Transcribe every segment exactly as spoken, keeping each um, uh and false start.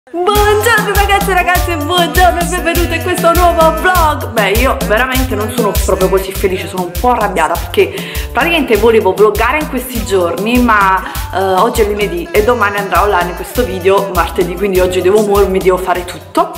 Buongiorno ragazzi e ragazze, buongiorno e benvenuti in questo nuovo vlog. Beh, io veramente non sono proprio così felice, sono un po' arrabbiata perché praticamente volevo vloggare in questi giorni, ma uh, oggi è lunedì e domani andrà online questo video martedì, quindi oggi devo muovermi, devo fare tutto.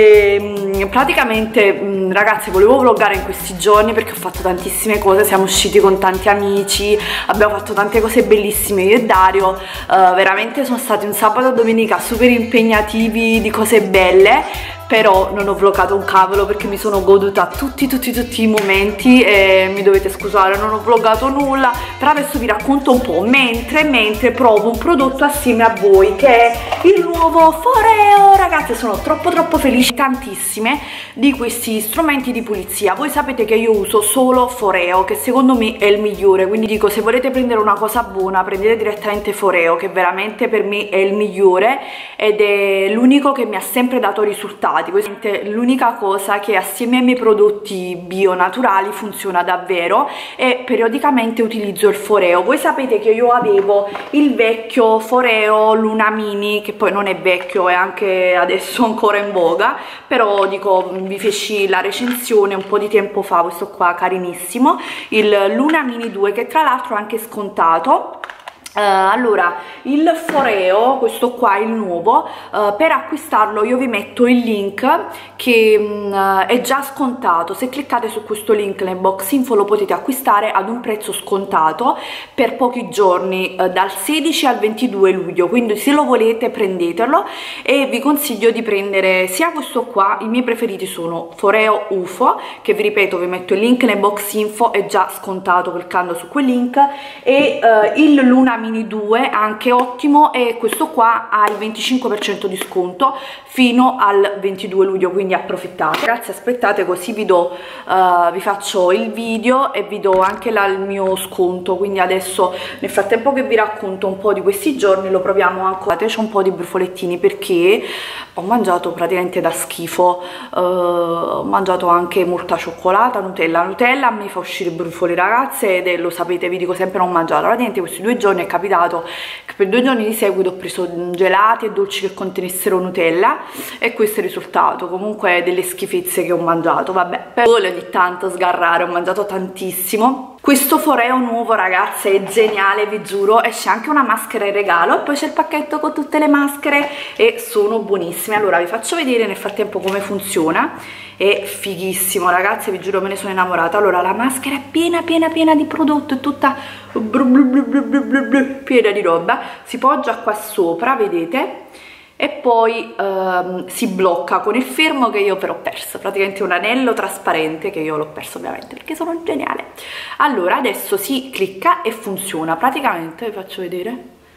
E praticamente mh, ragazzi, volevo vloggare in questi giorni perché ho fatto tantissime cose, siamo usciti con tanti amici, abbiamo fatto tante cose bellissime io e Dario. Uh, veramente sono stati un sabato e domenica super impegnativi di cose belle, però non ho vloggato un cavolo perché mi sono goduta tutti tutti tutti i momenti e mi dovete scusare, non ho vloggato nulla, però adesso vi racconto un po' mentre mentre provo un prodotto assieme a voi che è il nuovo Foreo. Ragazzi, sono troppo troppo felice, tantissime di questi strumenti di pulizia. Voi sapete che io uso solo Foreo, che secondo me è il migliore, quindi dico, se volete prendere una cosa buona prendete direttamente Foreo, che veramente per me è il migliore ed è l'unico che mi ha sempre dato risultati. Questa è l'unica cosa che assieme ai miei prodotti bio naturali funziona davvero, e periodicamente utilizzo il Foreo. Voi sapete che io avevo il vecchio Foreo Luna Mini, che poi non è vecchio, è anche adesso ancora in voga, però dico, vi feci la recensione un po' di tempo fa, questo qua carinissimo, il Luna Mini due, che tra l'altro è anche scontato. Uh, allora, il Foreo, questo qua, il nuovo, uh, per acquistarlo io vi metto il link che um, è già scontato. Se cliccate su questo link nel box info lo potete acquistare ad un prezzo scontato per pochi giorni, uh, dal sedici al ventidue luglio, quindi se lo volete prendetelo. E vi consiglio di prendere sia questo qua, i miei preferiti sono Foreo U F O, che vi ripeto vi metto il link nel box info, è già scontato cliccando su quel link, e uh, il Luna Mini due, anche ottimo, e questo qua ha il venticinque per cento di sconto fino al ventidue luglio, quindi approfittate ragazzi. Aspettate, così vi do uh, vi faccio il video e vi do anche la, il mio sconto. Quindi adesso, nel frattempo che vi racconto un po' di questi giorni, lo proviamo ancora. C'è un po' di brufolettini perché ho mangiato praticamente da schifo, uh, ho mangiato anche molta cioccolata, Nutella Nutella a me fa uscire brufoli ragazze, ed è, lo sapete, vi dico sempre non mangiare. Praticamente questi due giorni è capitato che per due giorni di seguito ho preso gelati e dolci che contenessero Nutella, e questo è il risultato. Comunque delle schifezze che ho mangiato, vabbè, per ogni tanto sgarrare, ho mangiato tantissimo. Questo Foreo nuovo ragazze è geniale, vi giuro, esce anche una maschera in regalo e poi c'è il pacchetto con tutte le maschere e sono buonissime. Allora vi faccio vedere nel frattempo come funziona, è fighissimo ragazze, vi giuro, me ne sono innamorata. Allora, la maschera è piena piena piena di prodotto, è tutta blu blu blu blu blu blu blu, piena di roba, si poggia qua sopra, vedete, e poi ehm, si blocca con il fermo che io però ho perso, praticamente un anello trasparente che io l'ho perso ovviamente perché sono geniale. Allora adesso si clicca e funziona, praticamente vi faccio vedere,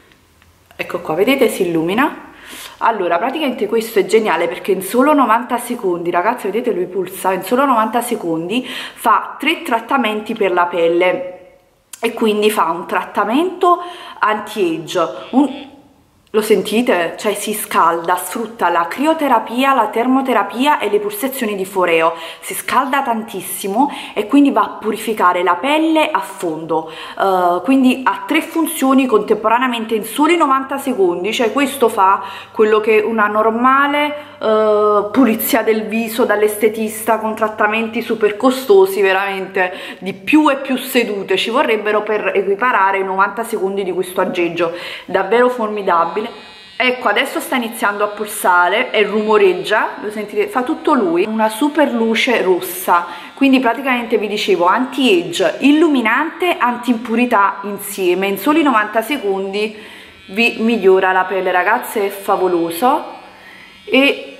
ecco qua, vedete, si illumina. Allora praticamente questo è geniale perché in solo novanta secondi ragazzi, vedete, lui pulsa, in solo novanta secondi fa tre trattamenti per la pelle, e quindi fa un trattamento anti-age, un lo sentite? Cioè si scalda, sfrutta la crioterapia, la termoterapia e le pulsazioni di Foreo, si scalda tantissimo e quindi va a purificare la pelle a fondo, uh, quindi ha tre funzioni contemporaneamente in soli novanta secondi. Cioè questo fa quello che una normale uh, pulizia del viso dall'estetista con trattamenti super costosi, veramente di più e più sedute ci vorrebbero per equiparare i novanta secondi di questo aggeggio, davvero formidabile. Ecco, adesso sta iniziando a pulsare e rumoreggia, lo sentite, fa tutto lui, una super luce rossa, quindi praticamente vi dicevo anti-age, illuminante, anti-impurità insieme, in soli novanta secondi vi migliora la pelle ragazze, è favoloso. E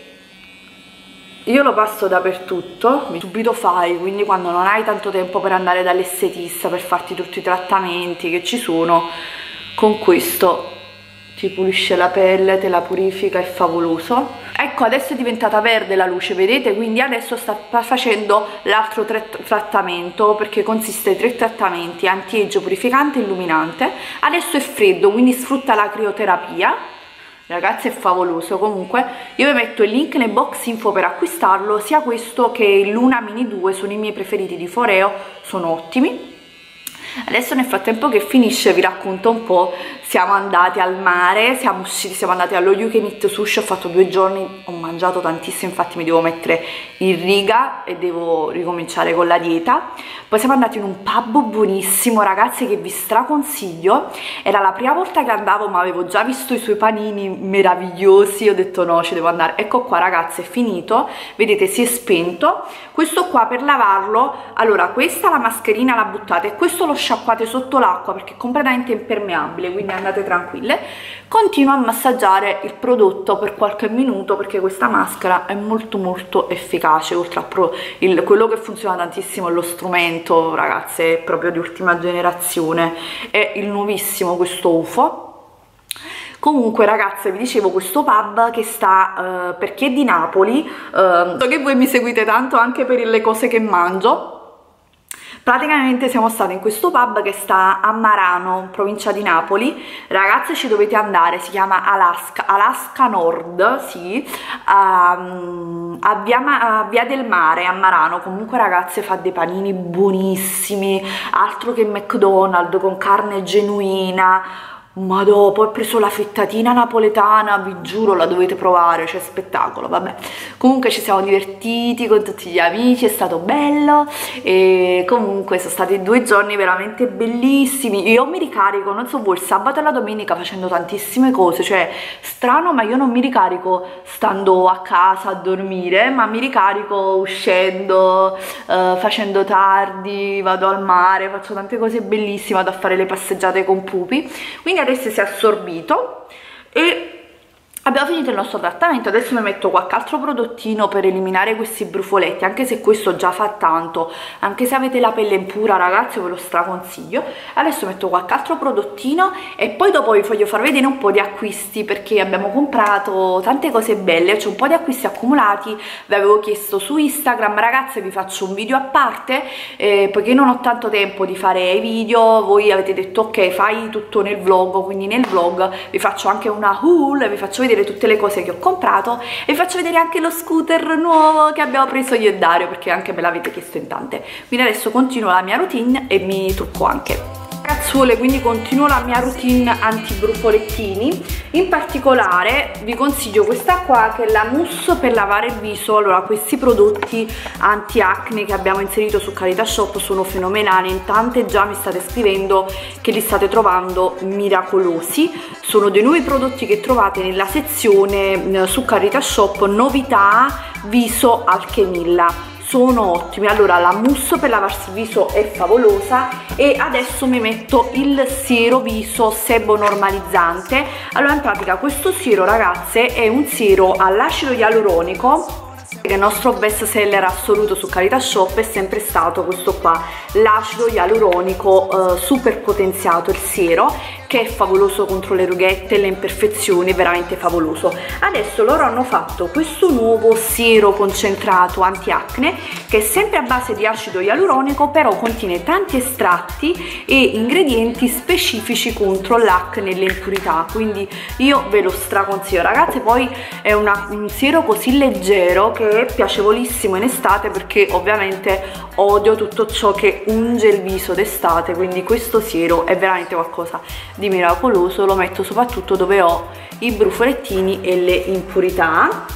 io lo passo dappertutto, subito fai, quindi quando non hai tanto tempo per andare dall'estetista per farti tutti i trattamenti che ci sono, con questo ti pulisce la pelle, te la purifica, è favoloso. Ecco, adesso è diventata verde la luce, vedete, quindi adesso sta facendo l'altro trattamento, perché consiste in tre trattamenti: anti-age, purificante e illuminante. Adesso è freddo, quindi sfrutta la crioterapia, ragazzi, è favoloso. Comunque io vi metto il link nel box info per acquistarlo, sia questo che il Luna Mini due, sono i miei preferiti di Foreo, sono ottimi. Adesso nel frattempo che finisce vi racconto un po'. Siamo andati al mare, siamo usciti, siamo andati allo You Can Eat Sushi, ho fatto due giorni, ho mangiato tantissimo, infatti mi devo mettere in riga e devo ricominciare con la dieta. Poi siamo andati in un pub buonissimo, ragazzi, che vi straconsiglio. Era la prima volta che andavo, ma avevo già visto i suoi panini meravigliosi, ho detto no, ci devo andare. Ecco qua, ragazzi, è finito, vedete, si è spento. Questo qua per lavarlo, allora questa la mascherina la buttate e questo lo sciacquate sotto l'acqua perché è completamente impermeabile, quindi andate tranquille. Continuo a massaggiare il prodotto per qualche minuto perché questa maschera è molto molto efficace. Oltre a pro, il, quello che funziona tantissimo è lo strumento, ragazzi, è proprio di ultima generazione, è il nuovissimo questo U F O. Comunque, ragazze, vi dicevo, questo pub che sta, uh, per chi è di Napoli, uh, so che voi mi seguite tanto anche per le cose che mangio. Praticamente siamo stati in questo pub che sta a Marano, provincia di Napoli. Ragazze, ci dovete andare, si chiama Alaska, Alaska Nord, sì, um, a, via, a Via del Mare, a Marano. Comunque, ragazze, fa dei panini buonissimi, altro che McDonald's, con carne genuina. Ma dopo ho preso la frittatina napoletana, vi giuro, la dovete provare, c'è spettacolo, vabbè. Comunque ci siamo divertiti con tutti gli amici, è stato bello e comunque sono stati due giorni veramente bellissimi. Io mi ricarico, non so voi, il sabato e la domenica facendo tantissime cose, cioè strano, ma io non mi ricarico stando a casa a dormire, ma mi ricarico uscendo, eh, facendo tardi, vado al mare, faccio tante cose bellissime, vado a fare le passeggiate con Pupi. Quindi adesso si è assorbito e abbiamo finito il nostro trattamento. Adesso mi metto qualche altro prodottino per eliminare questi brufoletti, anche se questo già fa tanto, anche se avete la pelle impura, ragazzi, ve lo straconsiglio. Adesso metto qualche altro prodottino e poi dopo vi voglio far vedere un po' di acquisti, perché abbiamo comprato tante cose belle, c'è un po' di acquisti accumulati. Vi avevo chiesto su Instagram, ragazze, vi faccio un video a parte, eh, poiché non ho tanto tempo di fare i video. Voi avete detto ok, fai tutto nel vlog, quindi nel vlog vi faccio anche una haul, vi faccio vedere tutte le cose che ho comprato e vi faccio vedere anche lo scooter nuovo che abbiamo preso io e Dario, perché anche me l'avete chiesto in tante. Quindi adesso continuo la mia routine e mi trucco anche. Ragazzuole, quindi continuo la mia routine anti-brufolettini. In particolare vi consiglio questa qua, che è la mousse per lavare il viso. Allora, questi prodotti anti-acne che abbiamo inserito su Carita Shop sono fenomenali. In tante già mi state scrivendo che li state trovando miracolosi. Sono dei nuovi prodotti che trovate nella sezione su Carita Shop novità viso Alchemilla. Sono ottimi. Allora, la mousse per lavarsi il viso è favolosa e adesso mi metto il siero viso sebo normalizzante. Allora, in pratica questo siero, ragazze, è un siero all'acido ialuronico, che è il nostro best seller assoluto su Carita Shop, è sempre stato questo qua, l'acido ialuronico eh, super potenziato, il siero, che è favoloso contro le rughette e le imperfezioni, è veramente favoloso. Adesso loro hanno fatto questo nuovo siero concentrato anti-acne che è sempre a base di acido ialuronico, però contiene tanti estratti e ingredienti specifici contro l'acne e le impurità, quindi io ve lo straconsiglio, ragazze. Poi è una, un siero così leggero che è piacevolissimo in estate, perché ovviamente odio tutto ciò che unge il viso d'estate, quindi questo siero è veramente qualcosa di miracoloso. Lo metto soprattutto dove ho i brufolettini e le impurità.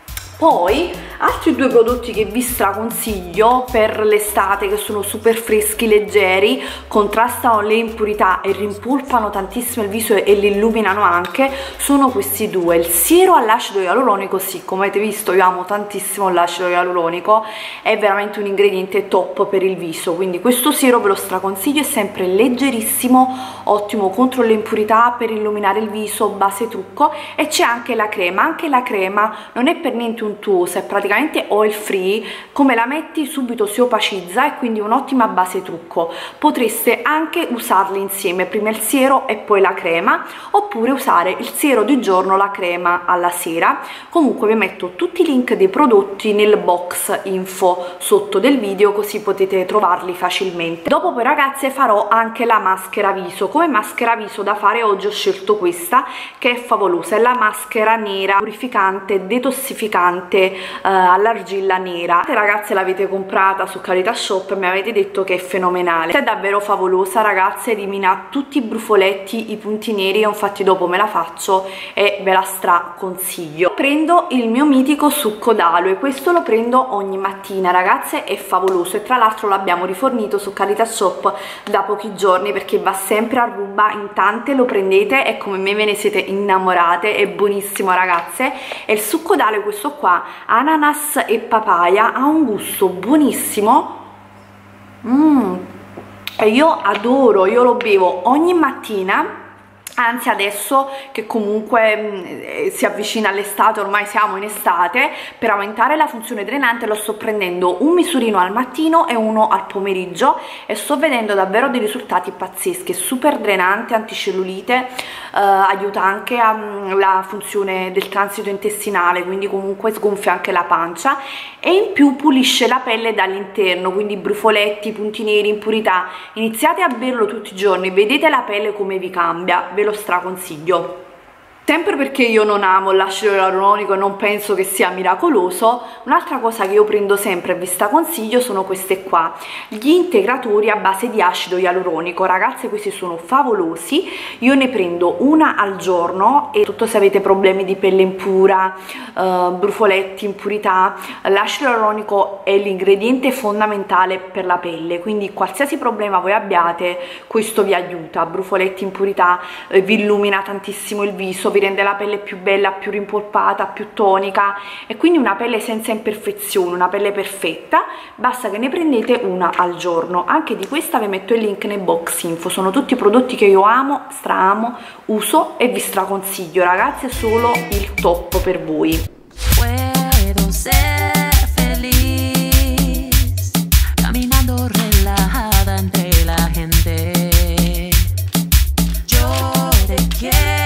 Poi altri due prodotti che vi straconsiglio per l'estate, che sono super freschi, leggeri, contrastano le impurità e rimpolpano tantissimo il viso e li illuminano anche, sono questi due. Il siero all'acido ialuronico, sì, come avete visto io amo tantissimo l'acido ialuronico, è veramente un ingrediente top per il viso, quindi questo siero ve lo straconsiglio, è sempre leggerissimo, ottimo contro le impurità, per illuminare il viso, base trucco. E c'è anche la crema, anche la crema non è per niente untuosa, è praticamente oil free, come la metti subito si opacizza e quindi un'ottima base trucco. Potreste anche usarli insieme, prima il siero e poi la crema, oppure usare il siero di giorno, la crema alla sera. Comunque vi metto tutti i link dei prodotti nel box info sotto del video, così potete trovarli facilmente. Dopo poi, ragazze, farò anche la maschera viso. Come come maschera viso da fare oggi ho scelto questa, che è favolosa, è la maschera nera purificante detossificante eh, all'argilla nera. Se ragazze l'avete comprata su Qualità Shop e mi avete detto che è fenomenale, è davvero favolosa ragazze, elimina tutti i brufoletti, i punti neri, io infatti dopo me la faccio e ve la stra consiglio. Prendo il mio mitico succo d'aloe, questo lo prendo ogni mattina ragazze, è favoloso e tra l'altro l'abbiamo rifornito su Qualità Shop da pochi giorni perché va sempre a ruba in tante, lo prendete e come me ve ne siete innamorate, è buonissimo ragazze. E il succo d'aloe, questo qua, ananas e papaya, ha un gusto buonissimo, mm. e io adoro, io lo bevo ogni mattina. Anzi adesso che comunque mh, si avvicina all'estate, ormai siamo in estate, per aumentare la funzione drenante lo sto prendendo un misurino al mattino e uno al pomeriggio e sto vedendo davvero dei risultati pazzeschi, è super drenante, anticellulite, eh, aiuta anche alla funzione del transito intestinale, quindi comunque sgonfia anche la pancia e in più pulisce la pelle dall'interno, quindi brufoletti, punti neri, impurità. Iniziate a berlo tutti i giorni, vedete la pelle come vi cambia, ve lo straconsiglio. Sempre perché io non amo l'acido ialuronico e non penso che sia miracoloso, un'altra cosa che io prendo sempre e vi straconsiglio sono queste qua, gli integratori a base di acido ialuronico. Ragazze, questi sono favolosi, io ne prendo una al giorno e tutto se avete problemi di pelle impura, eh, brufoletti, impurità, l'acido ialuronico è l'ingrediente fondamentale per la pelle, quindi qualsiasi problema voi abbiate questo vi aiuta, brufoletti, impurità, eh, vi illumina tantissimo il viso, vi rende la pelle più bella, più rimpolpata, più tonica e quindi una pelle senza imperfezioni, una pelle perfetta. Basta che ne prendete una al giorno. Anche di questa vi metto il link nei box info, sono tutti prodotti che io amo, straamo, uso e vi straconsiglio ragazzi, è solo il top per voi. Puedo ser feliz, caminando relajada entre la gente. Yo te quiero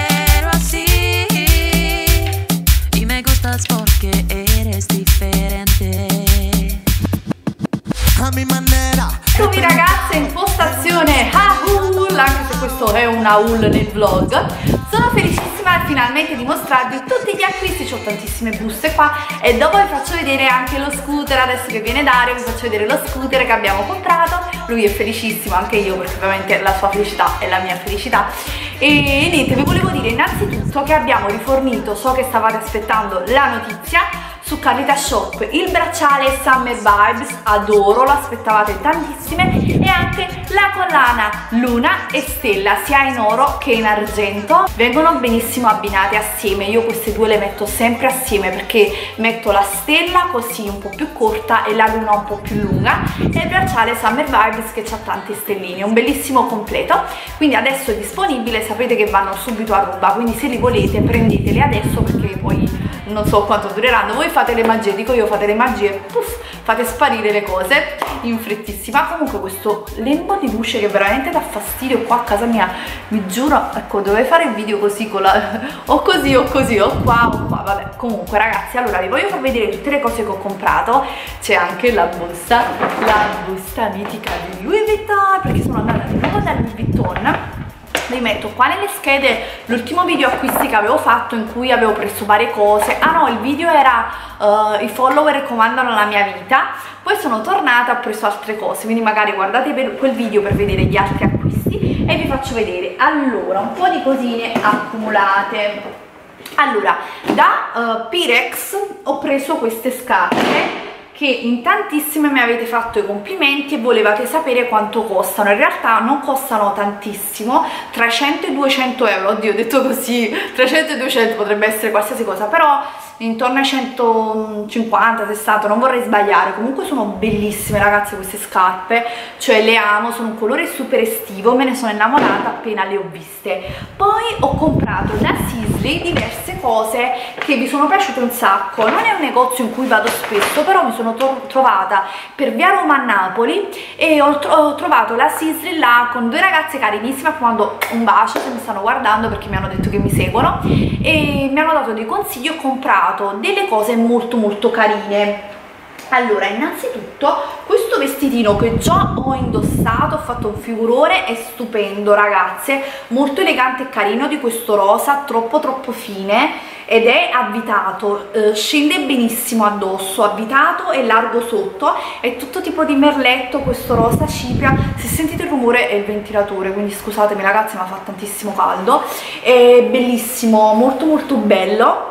porque eres differente a mi manera. Eccomi ragazze in postazione haul, anche se questo è un haul nel vlog. Sono felicissima finalmente di mostrarvi tutti gli acquisti, ho tantissime buste qua e dopo vi faccio vedere anche lo scooter, adesso che viene Dario vi faccio vedere lo scooter che abbiamo comprato. Lui è felicissimo, anche io, perché ovviamente la sua felicità è la mia felicità. E niente, vi volevo dire innanzitutto che abbiamo rifornito, so che stavate aspettando la notizia, su Qualità Shop il bracciale Summer Vibes, adoro, lo aspettavate tantissime, e anche la collana Luna e Stella, sia in oro che in argento, vengono benissimo abbinate assieme. Io queste due le metto sempre assieme perché metto la stella così un po' più corta e la luna un po' più lunga, e il bracciale Summer Vibes che ha tanti stellini, un bellissimo completo. Quindi adesso è disponibile, sapete che vanno subito a ruba, quindi se li volete prendeteli adesso perché poi non so quanto dureranno. Voi fate le magie, dico io fate le magie, puff, fate sparire le cose in frettissima. Comunque questo lembo di luce che veramente dà fastidio qua a casa mia, vi giuro, ecco, dovrei fare il video così con la o così o così o qua o qua, vabbè. Comunque ragazzi, allora vi voglio far vedere tutte le cose che ho comprato. C'è anche la busta, la busta mitica di Louis Vuitton, perché sono andata di nuovo da Louis Vuitton. Vi metto qua nelle schede l'ultimo video acquisti che avevo fatto in cui avevo preso varie cose. Ah no, il video era uh, i follower comandano la mia vita. Poi sono tornata, ho preso altre cose, quindi magari guardate per quel video per vedere gli altri acquisti e vi faccio vedere. Allora, un po' di cosine accumulate. Allora, da uh, Pirex ho preso queste scarpe che in tantissime mi avete fatto i complimenti e volevate sapere quanto costano. In realtà non costano tantissimo, tra i cento e i duecento euro. Oddio, detto così, trecento e duecento potrebbe essere qualsiasi cosa, però intorno ai centocinquanta sessanta, non vorrei sbagliare. Comunque sono bellissime ragazze queste scarpe, cioè le amo, sono un colore super estivo, me ne sono innamorata appena le ho viste. Poi ho comprato da Sisley diverse cose che vi sono piaciute un sacco. Non è un negozio in cui vado spesso, però mi sono trovata per via Roma a Napoli e ho, ho trovato la Sisley là con due ragazze carinissime. Mando un bacio se mi stanno guardando perché mi hanno detto che mi seguono e mi hanno dato dei consigli. Ho comprato delle cose molto molto carine. Allora, innanzitutto questo vestitino che già ho indossato, ho fatto un figurone, è stupendo ragazze, molto elegante e carino, di questo rosa troppo troppo fine, ed è avvitato, eh, scende benissimo addosso, avvitato e largo sotto, è tutto tipo di merletto, questo rosa cipria. Se sentite il rumore è il ventilatore, quindi scusatemi ragazzi, ma fa tantissimo caldo. È bellissimo, molto molto bello.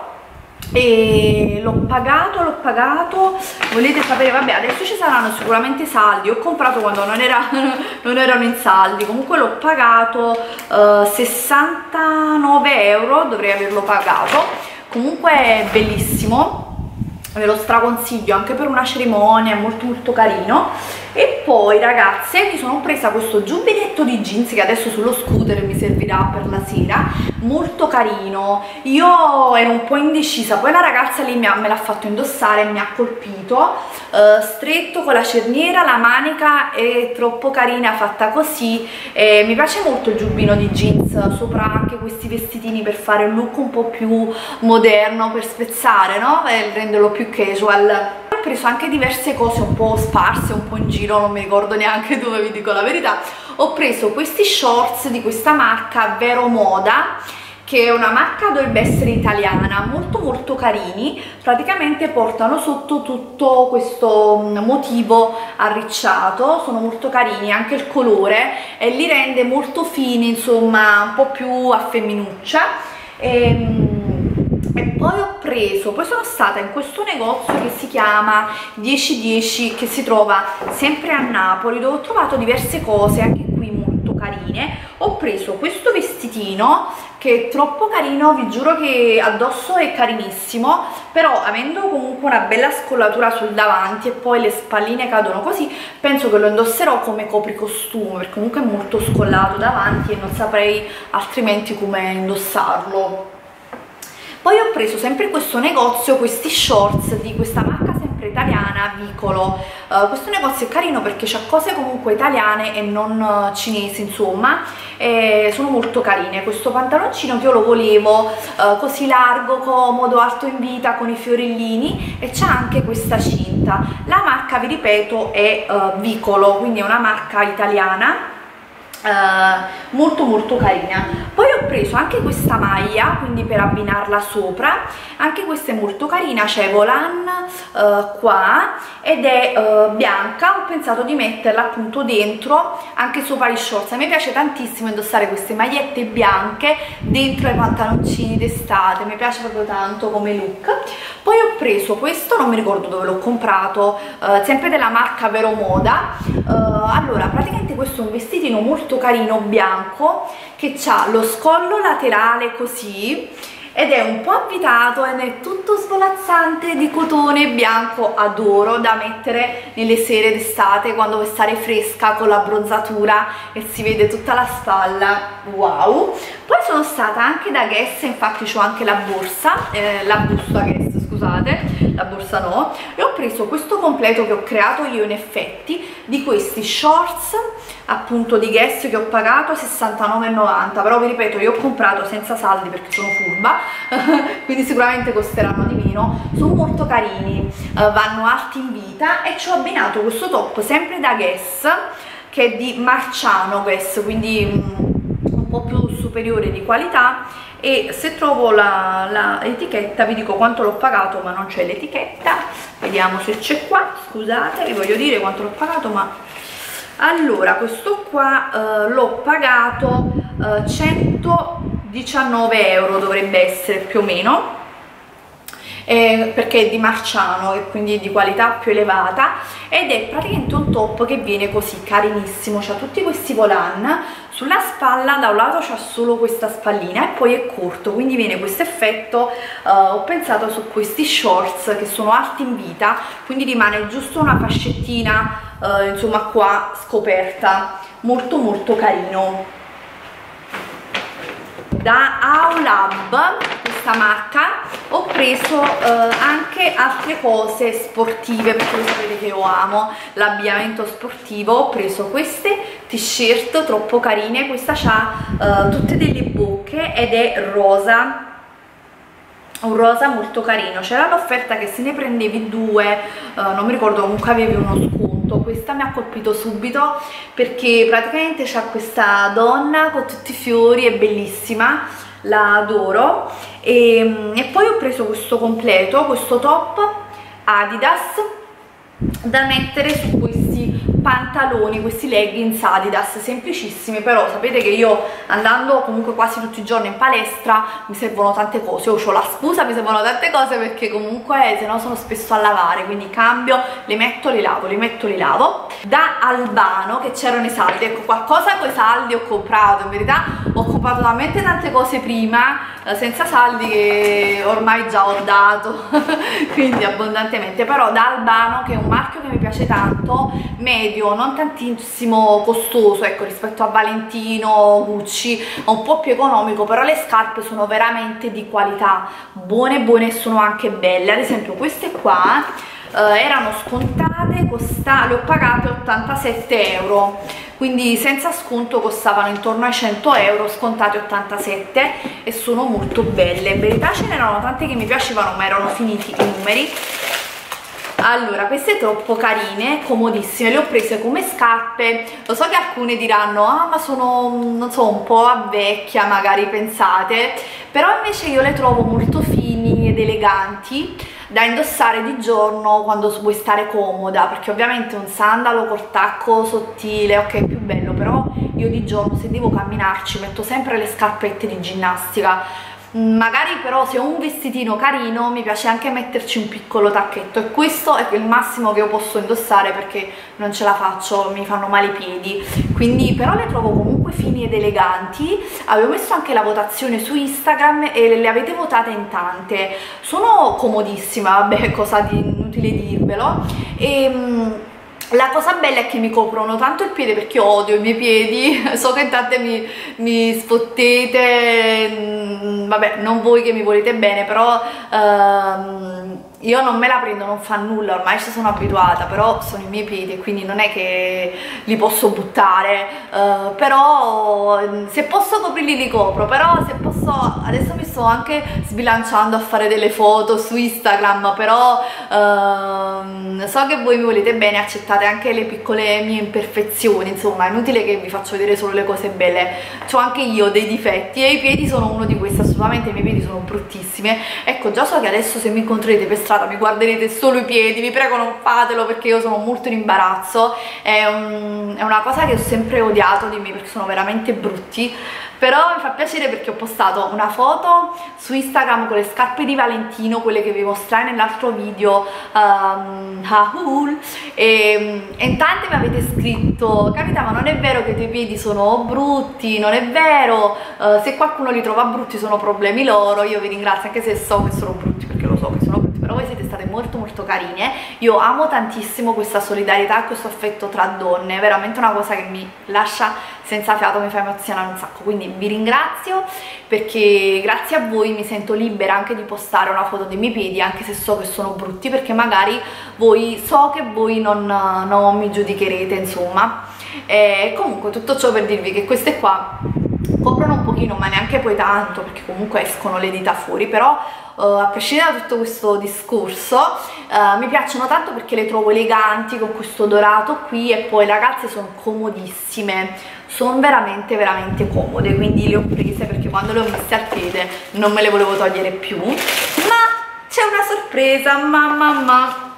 E l'ho pagato, l'ho pagato, volete sapere, vabbè, adesso ci saranno sicuramente saldi, ho comprato quando non, era, non erano in saldi, comunque l'ho pagato uh, sessantanove euro, dovrei averlo pagato, comunque è bellissimo, ve lo straconsiglio anche per una cerimonia, è molto molto carino. E poi ragazze mi sono presa questo giubbinetto di jeans che adesso sullo scooter mi servirà per la sera, molto carino. Io ero un po' indecisa, poi la ragazza lì mi ha, me l'ha fatto indossare e mi ha colpito, uh, stretto con la cerniera, la manica è troppo carina fatta così, eh, mi piace molto il giubbino di jeans, sopra anche questi vestitini per fare un look un po' più moderno, per spezzare, no? E renderlo più casual. Ho preso anche diverse cose un po' sparse, un po' in giro, non mi ricordo neanche dove, vi dico la verità. Ho preso questi shorts di questa marca Vero Moda, che è una marca, dovrebbe essere italiana, molto molto carini, praticamente portano sotto tutto questo motivo arricciato, sono molto carini, anche il colore, e li rende molto fini, insomma un po' più a femminuccia. E, e poi ho preso, poi sono stata in questo negozio che si chiama dieci dieci, che si trova sempre a Napoli, dove ho trovato diverse cose anche qui molto carine. Ho preso questo vestitino che è troppo carino, vi giuro che addosso è carinissimo, però avendo comunque una bella scollatura sul davanti e poi le spalline cadono così, penso che lo indosserò come copricostume, perché comunque è molto scollato davanti e non saprei altrimenti come indossarlo. Poi ho preso sempre in questo negozio questi shorts di questa marca sempre italiana, Vicolo. Uh, questo negozio è carino perché c'ha cose comunque italiane e non uh, cinesi, insomma, e sono molto carine. Questo pantaloncino che io lo volevo uh, così largo, comodo, alto in vita, con i fiorellini, e c'ha anche questa cinta. La marca, vi ripeto, è uh, Vicolo, quindi è una marca italiana. Uh, molto molto carina. Poi ho preso anche questa maglia, quindi per abbinarla sopra, anche questa è molto carina, c'è volan uh, qua ed è uh, bianca. Ho pensato di metterla appunto dentro anche sopra gli shorts. A me piace tantissimo indossare queste magliette bianche dentro ai pantaloncini d'estate, mi piace proprio tanto come look. Poi ho preso questo, non mi ricordo dove l'ho comprato, uh, sempre della marca Vero Moda. Uh, allora praticamente questo è un vestitino molto carino bianco che ha lo scollo laterale così ed è un po' avvitato ed è tutto svolazzante di cotone bianco, adoro, da mettere nelle sere d'estate quando vuoi stare fresca con la bronzatura e si vede tutta la spalla, wow. Poi sono stata anche da Guess, infatti c'ho anche la borsa, eh, la busta Guess, scusate, la borsa no, e ho preso questo completo che ho creato io in effetti di questi shorts appunto di Guess che ho pagato sessantanove e novanta, però vi ripeto io ho comprato senza saldi perché sono furba quindi sicuramente costeranno di meno. Sono molto carini, uh, vanno alti in vita, e ci ho abbinato questo top sempre da Guess che è di Marciano Guess, quindi um, un po' più superiore di qualità, e se trovo la, la etichetta vi dico quanto l'ho pagato, ma non c'è l'etichetta, vediamo se c'è qua, scusate, vi voglio dire quanto l'ho pagato, ma allora questo qua uh, l'ho pagato uh, centodiciannove euro, dovrebbe essere più o meno, eh, perché è di Marciano e quindi di qualità più elevata, ed è praticamente un top che viene così carinissimo, c'ha tutti questi volan sulla spalla, da un lato c'ha solo questa spallina e poi è corto, quindi viene questo effetto. Uh, ho pensato su questi shorts che sono alti in vita, quindi rimane giusto una fascettina uh, insomma qua scoperta, molto molto carino. Da Aulab, questa marca, ho preso eh, anche altre cose sportive, perché voi sapete che io amo l'abbigliamento sportivo. Ho preso queste t-shirt troppo carine, questa ha eh, tutte delle bocche ed è rosa, un rosa molto carino, c'era l'offerta che se ne prendevi due, uh, non mi ricordo, comunque avevi uno sconto. Questa mi ha colpito subito perché praticamente c'ha questa donna con tutti i fiori, è bellissima, la adoro. E, e poi ho preso questo completo, questo top Adidas da mettere su questi pantaloni, questi leggings Adidas semplicissimi, però sapete che io andando comunque quasi tutti i giorni in palestra mi servono tante cose, io ho la scusa, mi servono tante cose perché comunque se no sono spesso a lavare, quindi cambio, le metto, le lavo, le metto, le lavo. Da Albano che c'erano i saldi, ecco, qualcosa con i saldi ho comprato, in verità ho comprato talmente tante cose prima senza saldi che ormai già ho dato quindi abbondantemente, però da Albano, che è un marchio che mi piace tanto, medio, non tantissimo costoso, ecco, rispetto a Valentino, Gucci, un po' più economico, però le scarpe sono veramente di qualità, buone buone e sono anche belle. Ad esempio queste qua eh, erano scontate, costa, le ho pagate ottantasette euro, quindi senza sconto costavano intorno ai cento euro, scontate ottantasette, e sono molto belle. In verità ce n'erano tante che mi piacevano ma erano finiti i numeri. Allora, queste troppo carine, comodissime, le ho prese come scarpe. Lo so che alcune diranno ah ma sono, non so, un po' a vecchia magari, pensate, però invece io le trovo molto fini ed eleganti da indossare di giorno quando vuoi stare comoda, perché ovviamente un sandalo col tacco sottile, ok, è più bello, però io di giorno se devo camminarci metto sempre le scarpette di ginnastica. Magari però se ho un vestitino carino mi piace anche metterci un piccolo tacchetto, e questo è il massimo che io posso indossare perché non ce la faccio, mi fanno male i piedi, quindi però le trovo comunque fini ed eleganti. Avevo messo anche la votazione su Instagram e le avete votate in tante, sono comodissime, vabbè, cosa di inutile dirvelo. E la cosa bella è che mi coprono tanto il piede, perché odio i miei piedi, so che in tante mi, mi spottete, vabbè, non voi che mi volete bene, però ehm, io non me la prendo, non fa nulla, ormai ci sono abituata, però sono i miei piedi e quindi non è che li posso buttare, eh, però se posso coprirli li copro, però se posso, adesso mi sto anche sbilanciando a fare delle foto su Instagram, però ehm, so che voi mi volete bene, accettate anche le piccole mie imperfezioni, insomma è inutile che vi faccio vedere solo le cose belle, ho anche io dei difetti e i piedi sono uno di questi, assolutamente i miei piedi sono bruttissime. Ecco, già so che adesso se mi incontrerete per strada mi guarderete solo i piedi, vi prego non fatelo perché io sono molto in imbarazzo, è, un, è una cosa che ho sempre odiato di me perché sono veramente brutti, però mi fa piacere perché ho postato una foto su Instagram con le scarpe di Valentino, quelle che vi mostrai nell'altro video, um, haul, e, e in tante mi avete scritto capita ma non è vero che i tuoi piedi sono brutti, non è vero, uh, se qualcuno li trova brutti sono problemi loro. Io vi ringrazio anche se so che sono brutti, perché lo so che sono brutti, però voi siete state molto molto carine. Io amo tantissimo questa solidarietà, questo affetto tra donne, è veramente una cosa che mi lascia senza fiato, mi fa emozionare un sacco, quindi vi ringrazio perché grazie a voi mi sento libera anche di postare una foto dei miei piedi, anche se so che sono brutti, perché magari voi, so che voi non, non mi giudicherete, insomma. E comunque tutto ciò per dirvi che queste qua coprono un pochino, ma neanche poi tanto, perché comunque escono le dita fuori, però Uh, a prescindere da tutto questo discorso uh, mi piacciono tanto perché le trovo eleganti con questo dorato qui, e poi le calze sono comodissime, sono veramente veramente comode, quindi le ho prese perché quando le ho messe al piede non me le volevo togliere più. Ma c'è una sorpresa, mamma mamma,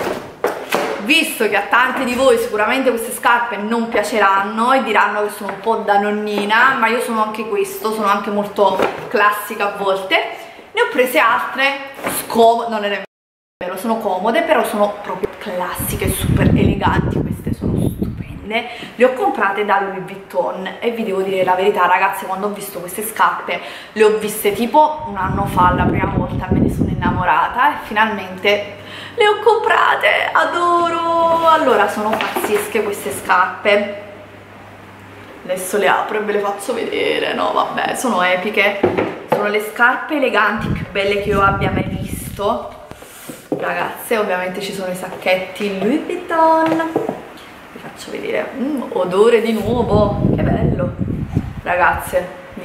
visto che a tante di voi sicuramente queste scarpe non piaceranno e diranno che sono un po' da nonnina, ma io sono anche questo, sono anche molto classica a volte. Ne ho prese altre scomode, non è vero, sono comode, però sono proprio classiche, super eleganti, queste sono stupende. Le ho comprate da Louis Vuitton e vi devo dire la verità, ragazze, quando ho visto queste scarpe le ho viste tipo un anno fa, la prima volta, me ne sono innamorata e finalmente le ho comprate, adoro. Allora, sono pazzesche queste scarpe, adesso le apro e ve le faccio vedere, no vabbè, sono epiche. Sono le scarpe eleganti più belle che io abbia mai visto, ragazze. Ovviamente ci sono i sacchetti Louis Vuitton, vi faccio vedere, mm, odore di nuovo, che bello, ragazze, vi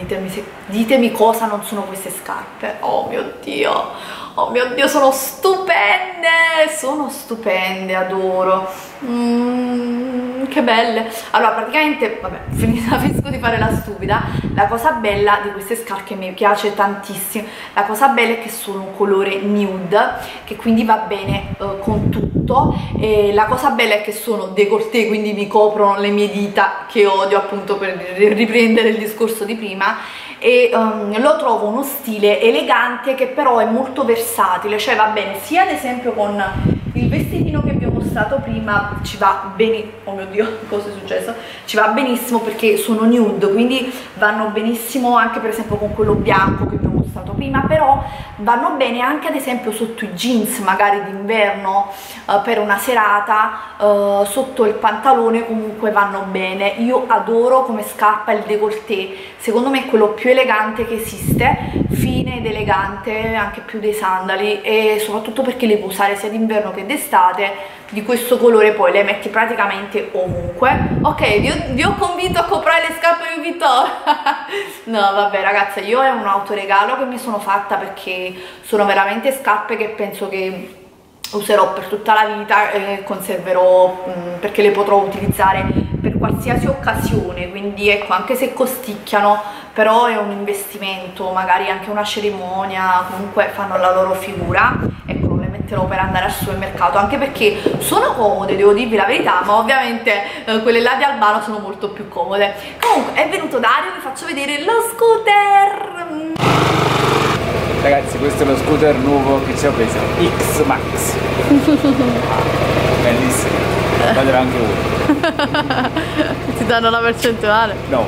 ditemi, se, ditemi cosa non sono queste scarpe. Oh mio Dio, oh mio Dio, sono stupende, sono stupende, adoro. Mm, che belle. Allora, praticamente, vabbè, finita, finisco di fare la stupida. La cosa bella di queste scarpe che mi piace tantissimo, la cosa bella è che sono un colore nude, che quindi va bene uh, con tutto. E la cosa bella è che sono décolleté, quindi mi coprono le mie dita, che odio, appunto, per riprendere il discorso di prima. E um, lo trovo uno stile elegante che però è molto versatile, cioè va bene sia ad esempio con il vestitino che vi ho mostrato prima, ci va bene, oh mio Dio, cosa è successo? Ci va benissimo perché sono nude, quindi vanno benissimo anche per esempio con quello bianco che vi ho mostrato prima, però vanno bene anche ad esempio sotto i jeans magari d'inverno, uh, per una serata, uh, sotto il pantalone comunque vanno bene. Io adoro come scarpa il décolleté, secondo me è quello più elegante che esiste, fine ed elegante, anche più dei sandali, e soprattutto perché le puoi usare sia d'inverno che d'estate. Di questo colore poi le metti praticamente ovunque. Ok, vi ho, vi ho convinto a comprare le scarpe di Vuitton. No vabbè ragazze, io è un autoregalo che mi sono fatta perché sono veramente scarpe che penso che userò per tutta la vita e conserverò, mh, perché le potrò utilizzare per qualsiasi occasione, quindi ecco, anche se costicchiano, però è un investimento, magari anche una cerimonia, comunque fanno la loro figura. Ecco, non le metterò per andare al supermercato, anche perché sono comode, devo dirvi la verità, ma ovviamente eh, quelle là di Albano sono molto più comode. Comunque è venuto Dario, vi faccio vedere lo scooter. Ragazzi, questo è lo scooter nuovo che ci ho preso, X-Max. Bellissimo, guarda anche uno. Ti danno la percentuale? No.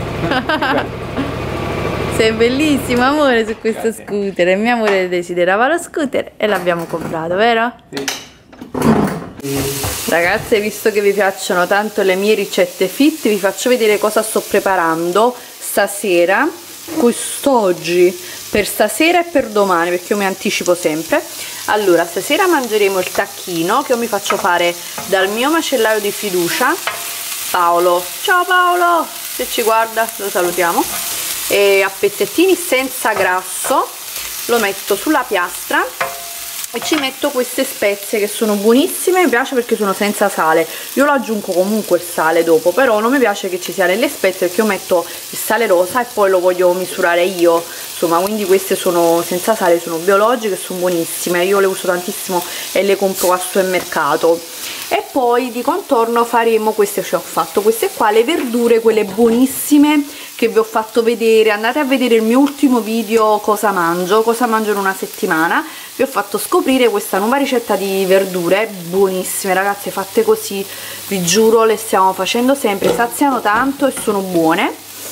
Sei bellissimo amore su questo Grazie. Scooter, e mio amore desiderava lo scooter e l'abbiamo comprato, vero? Sì. Ragazze, visto che vi piacciono tanto le mie ricette fit, vi faccio vedere cosa sto preparando stasera, quest'oggi, per stasera e per domani, perché io mi anticipo sempre. Allora, stasera mangeremo il tacchino che io mi faccio fare dal mio macellaio di fiducia, Paolo. Ciao Paolo, se ci guarda lo salutiamo. E a pezzettini senza grasso lo metto sulla piastra e ci metto queste spezie che sono buonissime. Mi piace perché sono senza sale, io lo aggiungo comunque il sale dopo, però non mi piace che ci sia nelle spezie perché io metto il sale rosa e poi lo voglio misurare io, insomma, quindi queste sono senza sale, sono biologiche e sono buonissime, io le uso tantissimo e le compro al supermercato. E poi di contorno faremo queste, cioè ho fatto queste qua, le verdure, quelle buonissime che vi ho fatto vedere. Andate a vedere il mio ultimo video cosa mangio, cosa mangio in una settimana. Vi ho fatto scoprire questa nuova ricetta di verdure buonissime, ragazze, fatte così, vi giuro, le stiamo facendo sempre, saziano tanto e sono buone.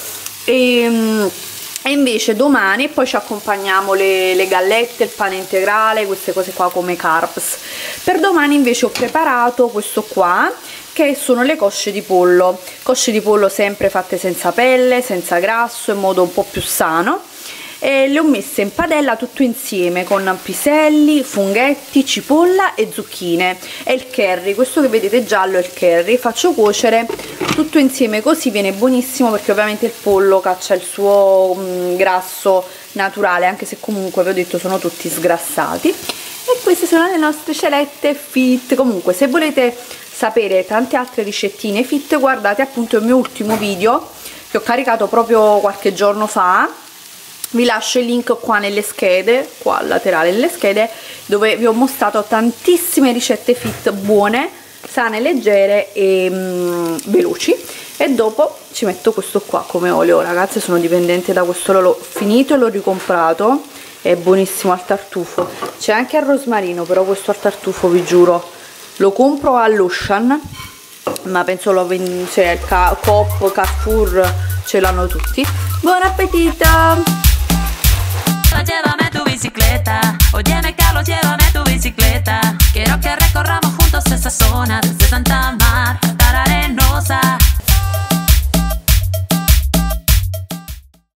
E, e invece domani poi ci accompagniamo le, le gallette, il pane integrale, queste cose qua come carbs. Per domani invece ho preparato questo qua, che sono le cosce di pollo, cosce di pollo sempre fatte senza pelle, senza grasso, in modo un po' più sano, e le ho messe in padella tutto insieme con piselli, funghetti, cipolla e zucchine e il curry. Questo che vedete giallo è il curry. Faccio cuocere tutto insieme, così viene buonissimo, perché ovviamente il pollo caccia il suo mh, grasso naturale, anche se comunque vi ho detto sono tutti sgrassati. E queste sono le nostre celette fit. Comunque, se volete sapere tante altre ricettine fit, guardate appunto il mio ultimo video che ho caricato proprio qualche giorno fa. Vi lascio il link qua nelle schede, qua al laterale nelle schede, dove vi ho mostrato tantissime ricette fit buone, sane, leggere e mm, veloci. E dopo ci metto questo qua come olio, ragazze, sono dipendente da questo, l'ho finito e l'ho ricomprato, è buonissimo al tartufo. C'è anche al rosmarino, però questo al tartufo vi giuro lo compro all'Ocean, ma penso lo vendi, cioè il Coop, Carrefour ce l'hanno tutti. Buon appetito! Llévame tu bicicleta, óyeme Carlos, llévame tu bicicleta. Quiero que recorramos juntos esa zona desde Santa Marta